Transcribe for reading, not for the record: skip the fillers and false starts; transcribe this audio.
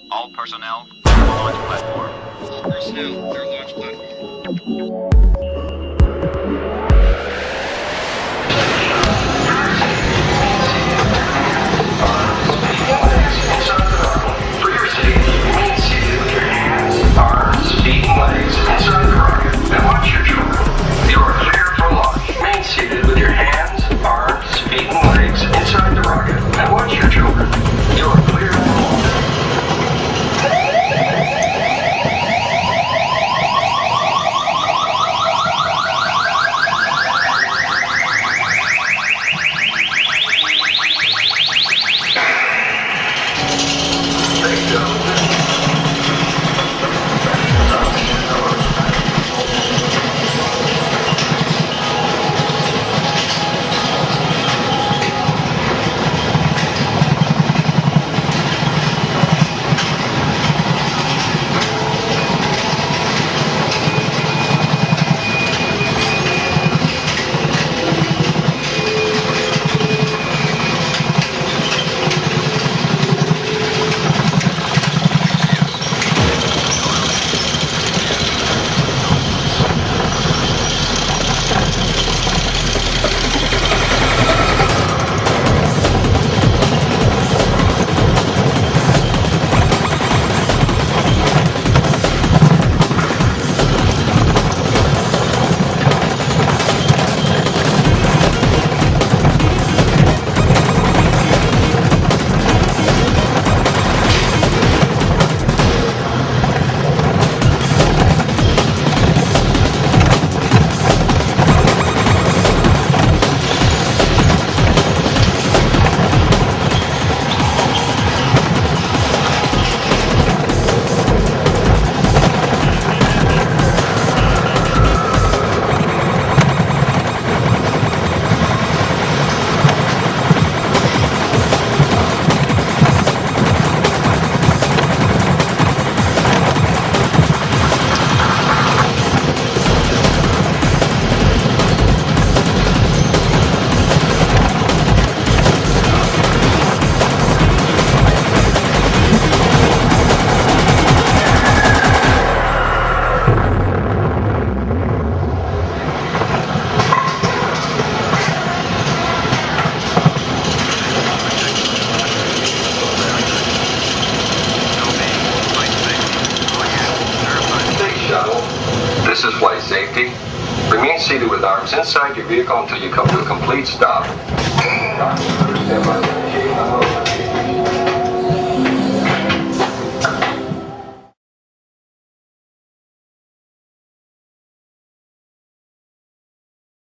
All personnel, clear the launch platform. All personnel, clear launch platform. For your safety, remain seated with your hands, arms, feet, and legs inside the rocket and watch your children. You are clear for launch. Remain seated with your hands, arms, feet, and legs inside the rocket and watch your children. You are clear for launch. This is flight safety. Remain seated with arms inside your vehicle until you come to a complete stop. Stand by.